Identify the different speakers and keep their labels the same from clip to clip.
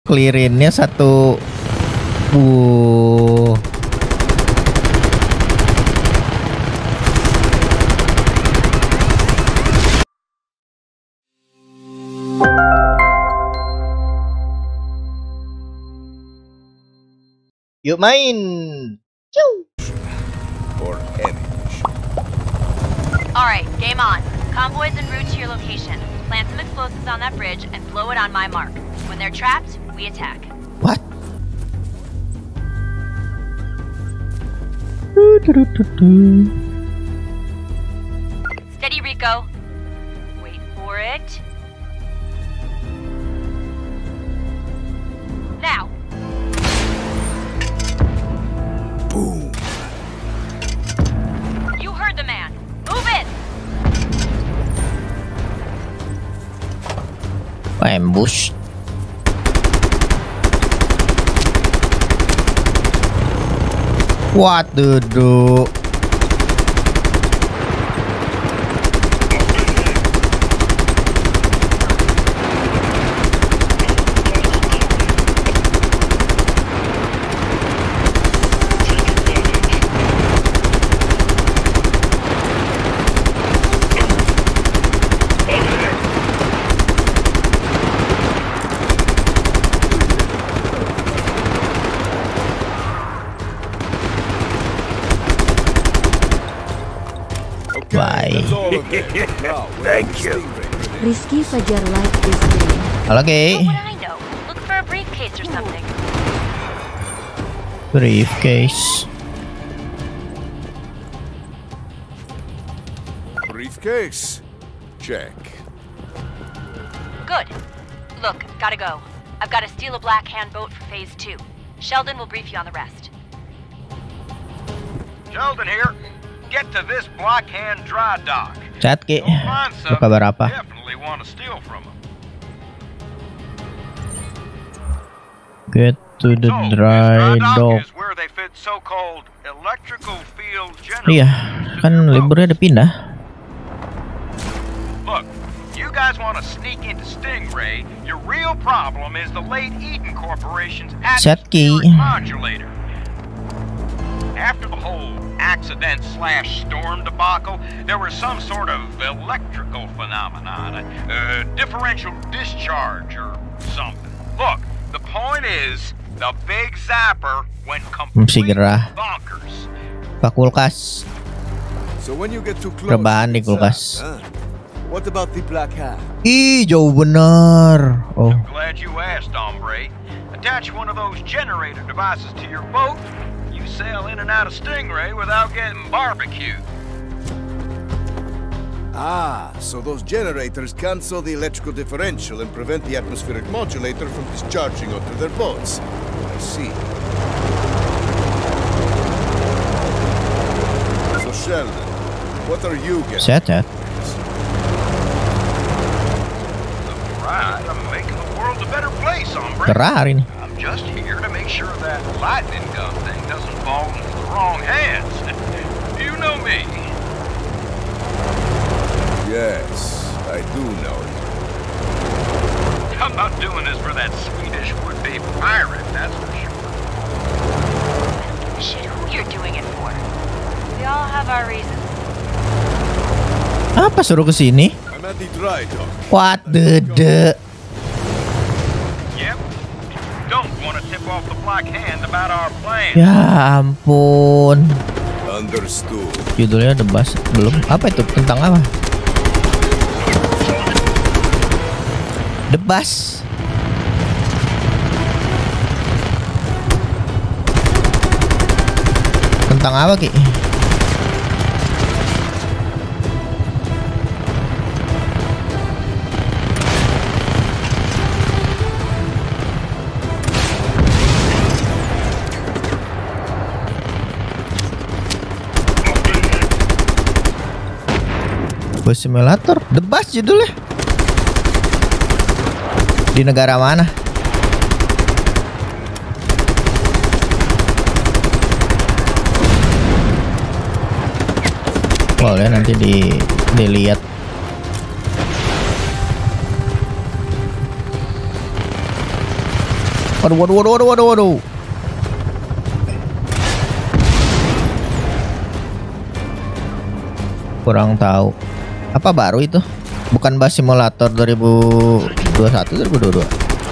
Speaker 1: clearinnya satu. Yuk main.
Speaker 2: Or enemies.
Speaker 3: Alright, game on. Convoys en route to your location. Plant some explosives on that bridge and blow it on my mark. When they're trapped, we attack.
Speaker 1: What?
Speaker 3: Steady, Rico. Wait for it. Now.
Speaker 2: Boom.
Speaker 3: You heard the man. Move it!
Speaker 1: Ambush. What the do? Bye.
Speaker 2: Thank you.
Speaker 4: Rizky Fajar like this game.
Speaker 1: Halo,
Speaker 3: What
Speaker 1: Kay.
Speaker 3: would I know? Look for a briefcase or something.
Speaker 1: Briefcase.
Speaker 2: Briefcase. Check.
Speaker 3: Good. Look, gotta go. I've got to steal a Black Hand boat for Phase 2. Sheldon will brief you on the rest.
Speaker 5: Sheldon here. Get to this Black Hand dry dock.
Speaker 1: Chat, Ki.
Speaker 5: Don't find
Speaker 1: Lu
Speaker 5: something
Speaker 1: kabar
Speaker 5: you
Speaker 1: apa?
Speaker 5: definitely want to steal from them.
Speaker 1: Get to the
Speaker 5: So,
Speaker 1: dry
Speaker 5: this dry
Speaker 1: dock.
Speaker 5: dock is where they fit so-called electrical field
Speaker 1: Iya,
Speaker 5: generators.
Speaker 1: kan liburnya udah pindah.
Speaker 5: Look, you guys want to sneak into Stingray, your real problem is the late Eden Corporation's
Speaker 1: Set key.
Speaker 5: atmospheric modulator. After the whole accident/storm debacle, there was some sort of electrical phenomenon, a differential discharge or something. Look, the point is, the big zapper went completely
Speaker 1: gerah.
Speaker 5: bonkers.
Speaker 1: Pak kulkas.
Speaker 2: So when you get too close,
Speaker 1: Rebahan di
Speaker 2: it's
Speaker 1: kulkas.
Speaker 2: out, huh? What about the Black Hand?
Speaker 1: Ih, jauh bener. Oh,
Speaker 5: I'm glad you asked, hombre. Attach one of those generator devices to your boat. You sail in and out of Stingray without getting barbecued.
Speaker 2: Ah, so those generators cancel the electrical differential and prevent the atmospheric modulator from discharging onto their boats. I see. So Sheldon, what are you getting?
Speaker 1: set.
Speaker 5: Right, I'm making the world a better place, hombre.
Speaker 1: Gerah hari ini.
Speaker 5: I'm just here to make sure that lightning gun thing doesn't fall into the wrong hands. You know me.
Speaker 2: Yes, I do know you.
Speaker 5: I'm not doing this for that Swedish would-be pirate, that's for sure.
Speaker 3: Shit, who you're doing it for? We all have our reasons.
Speaker 1: Apa suruh kesini?
Speaker 2: I'm at the dry dock.
Speaker 1: What the?
Speaker 5: Yep. Don't want to tip off the Black Hand about our plan.
Speaker 1: Ya ampun.
Speaker 2: Understood.
Speaker 1: Judulnya The Bus belum. Apa itu? Tentang apa? The Bus. Tentang apa, Ki? Bus simulator, The Bus judulnya. Di negara mana? Boleh nanti dilihat. Waduh. Kurang tahu. Apa baru itu? Bukan Bus Simulator 2021 2022.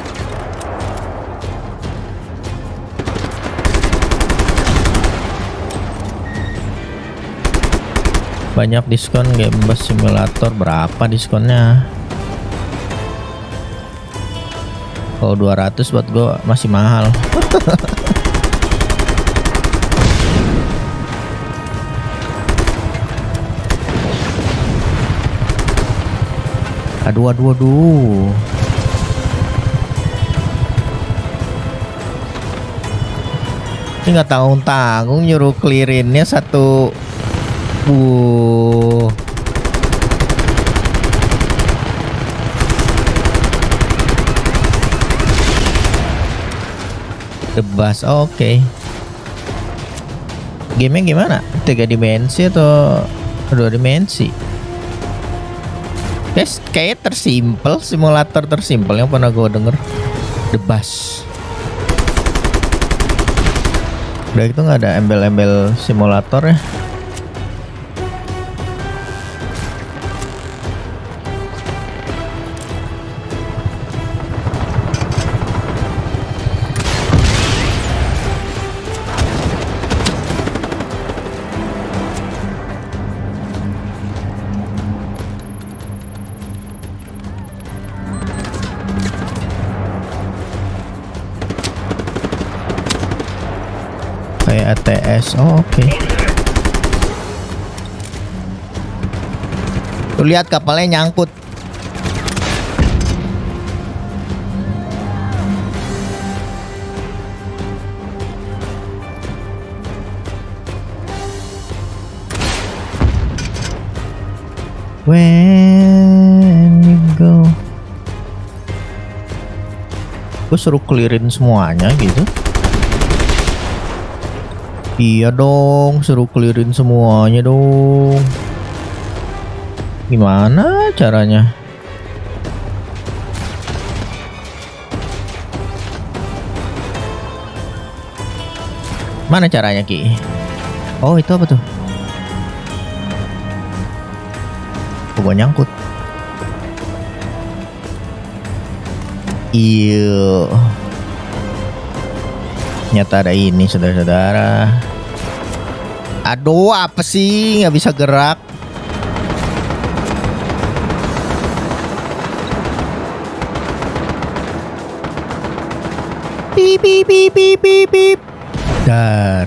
Speaker 1: Banyak diskon game Bus Simulator. Berapa diskonnya? Oh 200 buat gue masih mahal. Aduh. Ini nggak tanggung nyuruh clearinnya satu. Tebas, oke. Gamenya gimana? 3 dimensi atau 2 dimensi? Guys, kayak tersimpel, simulator tersimpel yang pernah gue denger. The Bus. Udah itu nggak ada embel-embel simulator ya. Kayak ATS, oke. Tuh lihat kapalnya nyangkut. When you go. Gue suruh clearin semuanya gitu. Iya dong, suruh clearin semuanya dong. Gimana caranya? Mana caranya Ki? Oh itu apa tuh? Gua nyangkut. Iya. Nyata ada ini saudara-saudara. Aduh apa sih nggak bisa gerak. Pip pip pip pip pip pip. Dar.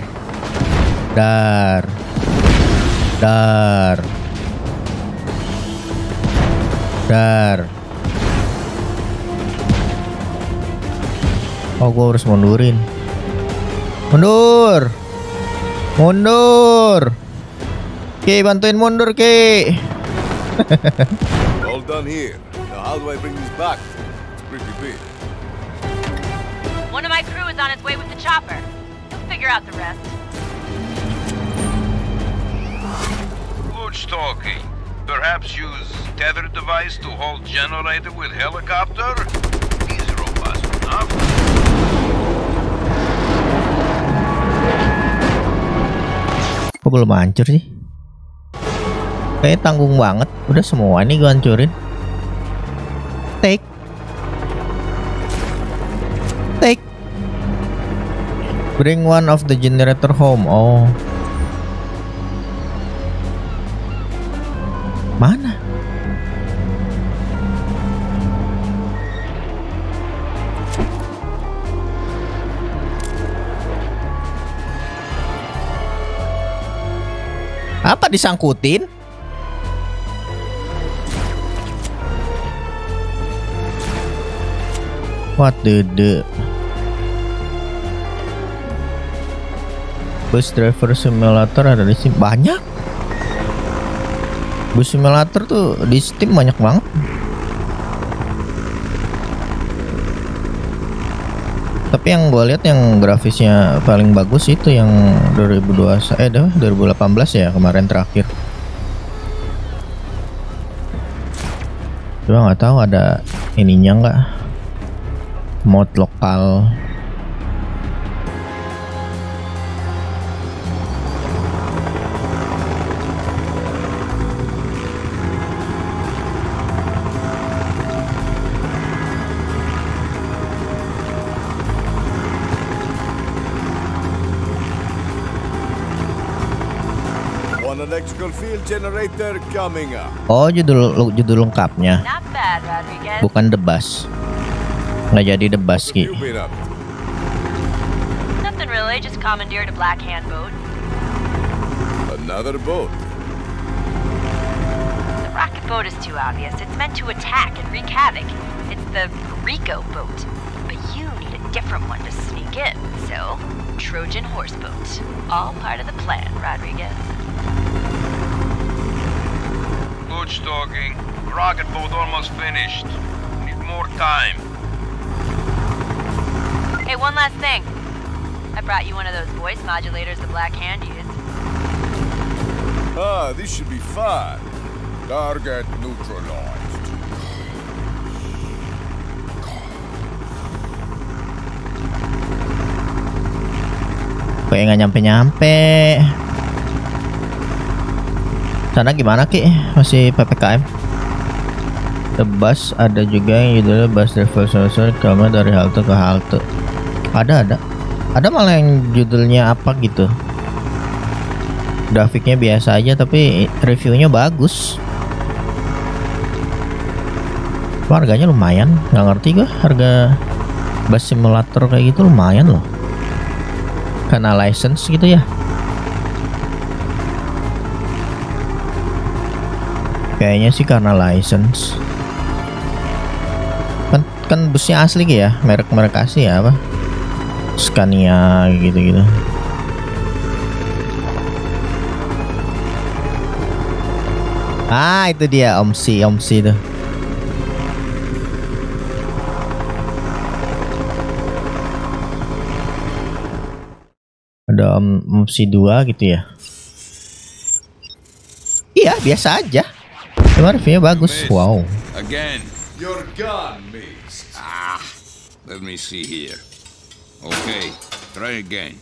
Speaker 1: Oh gua harus mundurin. Mundur. Ki, bantuin mundur Ki.
Speaker 2: All done here. Now how do I bring this back? It's pretty big.
Speaker 3: One of my crew is on his way with the chopper. He'll figure out the rest.
Speaker 5: Good stalking. Perhaps use tether device to hold generator with helicopter? He's robust enough.
Speaker 1: Kok belum hancur sih? Kayak tanggung banget. Udah semua nih gue hancurin. Take. Bring one of the generator home. Oh. Mana? Apa disangkutin? What the Bus Driver Simulator ada di sini banyak. Bus Simulator tuh di Steam banyak banget. Tapi yang gue lihat yang grafisnya paling bagus itu yang 2018 ya kemarin terakhir. Cuma nggak tahu ada ininya nggak, mod lokal.
Speaker 2: An electrical field generator coming up.
Speaker 1: Oh, judul lengkapnya.
Speaker 3: Not bad, Rodriguez.
Speaker 1: Bukan The Bus. Nggak jadi The Bus, Ki.
Speaker 2: You've been up.
Speaker 3: Nothing really, just commandeered a Black Hand boat.
Speaker 2: Another boat.
Speaker 3: The rocket boat is too obvious. It's meant to attack and wreak havoc. It's the Rico boat. But you need a different one to sneak in. So, Trojan horse boat. All part of the plan, Rodriguez.
Speaker 5: Butch talking. Rocket boat almost finished. Need more time.
Speaker 3: Hey, one last thing. I brought you one of those voice modulators the Black Hand used.
Speaker 2: Ah, this should be fun. Target neutralized.
Speaker 1: Kayak nggak nyampe-nyampe. Sana gimana, Ki? Masih PPKM? The Bus ada juga yang judulnya Bus Travel Solution, kamera dari halte ke halte. Ada malah yang judulnya apa gitu. Grafiknya biasa aja tapi reviewnya bagus. Harganya lumayan, nggak ngerti gue harga bus simulator kayak gitu lumayan loh. Karena license gitu ya. Kayaknya sih karena license. Kan busnya asli ya, merek-merek asli ya, apa? Scania gitu-gitu. Ah, itu dia Omsi tuh. Ada Omsi 2 gitu ya. Iya, biasa aja. Cuma reviewnya bagus. Wow.
Speaker 5: Again.
Speaker 2: You're gone, miss.
Speaker 5: Let me see here. Okay, try again.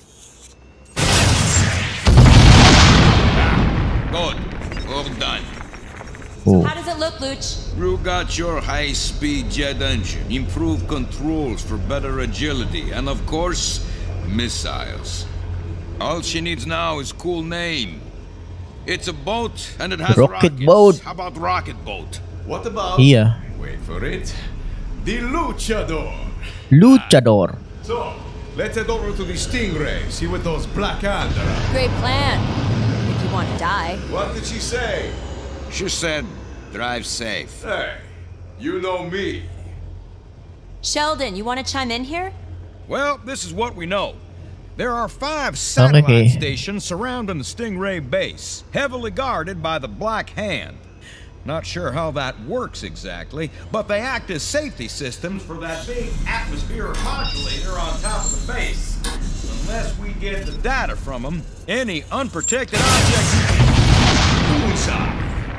Speaker 5: Good. All done.
Speaker 3: How does it look, Luch?
Speaker 5: You got your high-speed jet engine, improved controls for better agility, and of course, missiles. All she needs now is cool name. It's a boat, and it has
Speaker 1: Rocket
Speaker 5: rockets.
Speaker 1: boat.
Speaker 5: How about rocket boat?
Speaker 2: What about?
Speaker 1: Iya.
Speaker 2: Wait for it. The Luchador.
Speaker 1: Luchador.
Speaker 2: So, let's head over to the Stingray, see what those Black Hand are up.
Speaker 3: Great plan. If you want to die.
Speaker 2: What did she say?
Speaker 5: She said, drive safe.
Speaker 2: Hey, you know me.
Speaker 3: Sheldon, you want to chime in here?
Speaker 6: Well, this is what we know. There are 5 satellite
Speaker 1: Okay.
Speaker 6: stations surrounding the Stingray base, heavily guarded by the Black Hand. Not sure how that works exactly, but they act as safety systems for that big atmospheric modulator on top of the base. Unless we get the data from them, any unprotected object... Bullseye!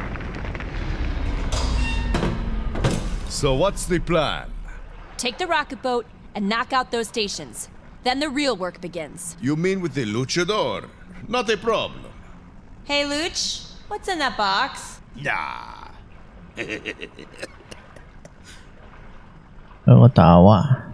Speaker 2: So what's the plan?
Speaker 7: Take the rocket boat and knock out those stations. Then the real work begins.
Speaker 2: You mean with the Luchador? Not a problem.
Speaker 3: Hey, Luch, what's in that box?
Speaker 2: Nah.
Speaker 1: Oh, ketawa.